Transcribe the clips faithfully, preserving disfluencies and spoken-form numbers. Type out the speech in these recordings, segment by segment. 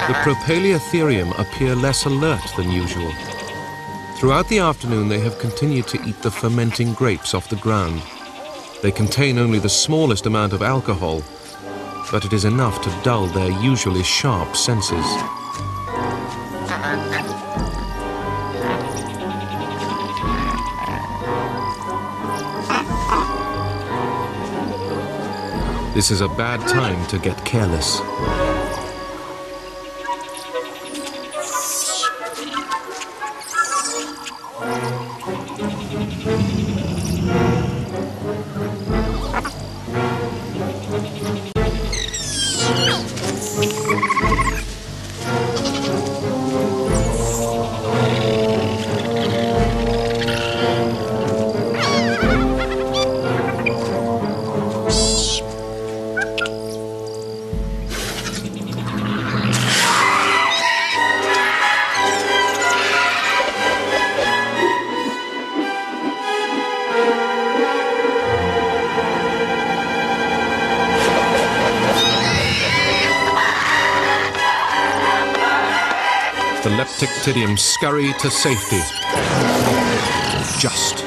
The propalaeotherium appear less alert than usual. Throughout the afternoon, they have continued to eat the fermenting grapes off the ground. They contain only the smallest amount of alcohol, but it is enough to dull their usually sharp senses. This is a bad time to get careless. The leptictidium scurry to safety. Just.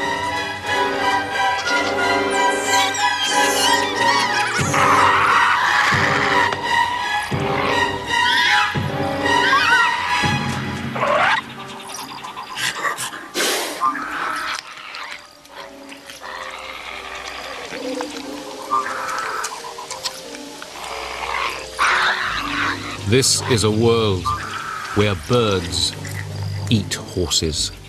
This is a world where birds eat horses.